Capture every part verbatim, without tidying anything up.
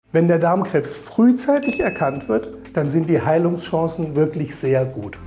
Wenn der Darmkrebs frühzeitig erkannt wird, dann sind die Heilungschancen wirklich sehr gut.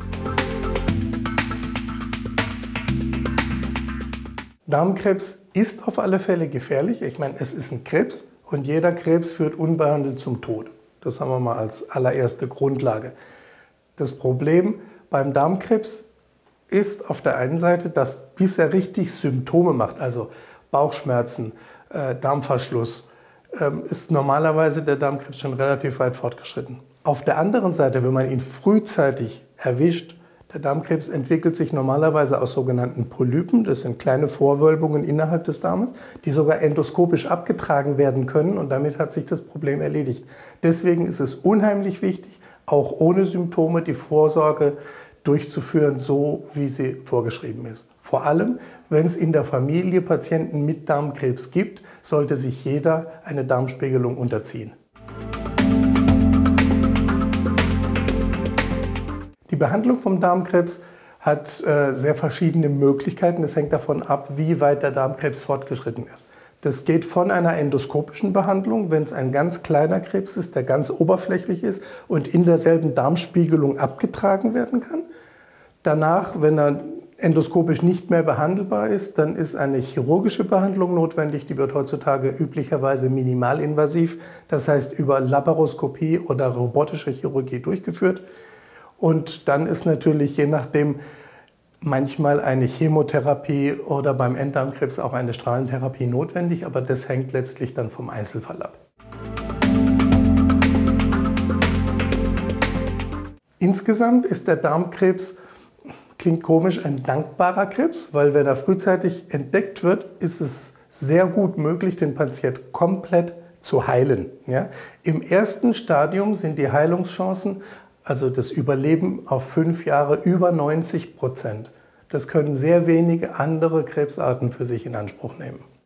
Darmkrebs ist auf alle Fälle gefährlich. Ich meine, es ist ein Krebs und jeder Krebs führt unbehandelt zum Tod. Das haben wir mal als allererste Grundlage. Das Problem beim Darmkrebs ist auf der einen Seite, dass bis er richtig Symptome macht, also Bauchschmerzen, äh, Darmverschluss, ähm, ist normalerweise der Darmkrebs schon relativ weit fortgeschritten. Auf der anderen Seite, wenn man ihn frühzeitig erwischt, der Darmkrebs entwickelt sich normalerweise aus sogenannten Polypen, das sind kleine Vorwölbungen innerhalb des Darmes, die sogar endoskopisch abgetragen werden können und damit hat sich das Problem erledigt. Deswegen ist es unheimlich wichtig, auch ohne Symptome die Vorsorge durchzuführen, so wie sie vorgeschrieben ist. Vor allem, wenn es in der Familie Patienten mit Darmkrebs gibt, sollte sich jeder eine Darmspiegelung unterziehen. Die Behandlung vom Darmkrebs hat äh, sehr verschiedene Möglichkeiten. Es hängt davon ab, wie weit der Darmkrebs fortgeschritten ist. Das geht von einer endoskopischen Behandlung, wenn es ein ganz kleiner Krebs ist, der ganz oberflächlich ist und in derselben Darmspiegelung abgetragen werden kann. Danach, wenn er endoskopisch nicht mehr behandelbar ist, dann ist eine chirurgische Behandlung notwendig. Die wird heutzutage üblicherweise minimalinvasiv, das heißt über Laparoskopie oder robotische Chirurgie durchgeführt. Und dann ist natürlich je nachdem manchmal eine Chemotherapie oder beim Enddarmkrebs auch eine Strahlentherapie notwendig, aber das hängt letztlich dann vom Einzelfall ab. Insgesamt ist der Darmkrebs, klingt komisch, ein dankbarer Krebs, weil wenn er frühzeitig entdeckt wird, ist es sehr gut möglich, den Patienten komplett zu heilen. Ja? Im ersten Stadium sind die Heilungschancen, also das Überleben auf fünf Jahre, über neunzig Prozent. Das können sehr wenige andere Krebsarten für sich in Anspruch nehmen.